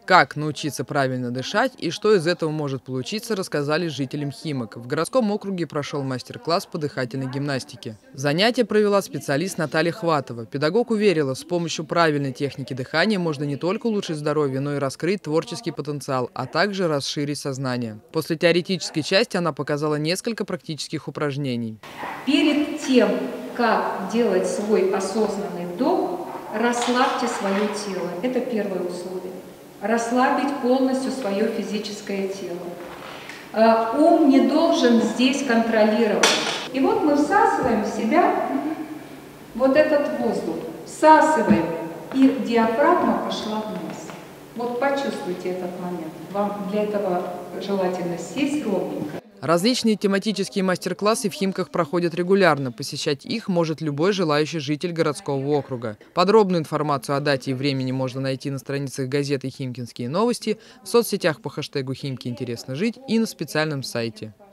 Как научиться правильно дышать и что из этого может получиться, рассказали жителям Химок. В городском округе прошел мастер-класс по дыхательной гимнастике. Занятие провела специалист Наталья Хватова. Педагог уверила, с помощью правильной техники дыхания можно не только улучшить здоровье, но и раскрыть творческий потенциал, а также расширить сознание. После теоретической части она показала несколько практических упражнений. Перед тем, как делать свой осознанный вдох, расслабьте свое тело. Это первое условие. Расслабить полностью свое физическое тело. Ум не должен здесь контролировать. И вот мы всасываем в себя вот этот воздух. Всасываем, и диафрагма пошла вниз. Вот почувствуйте этот момент. Вам для этого желательно сесть ровненько. Различные тематические мастер-классы в Химках проходят регулярно. Посещать их может любой желающий житель городского округа. Подробную информацию о дате и времени можно найти на страницах газеты «Химкинские новости», в соцсетях по хэштегу «Химки интересно жить» и на специальном сайте.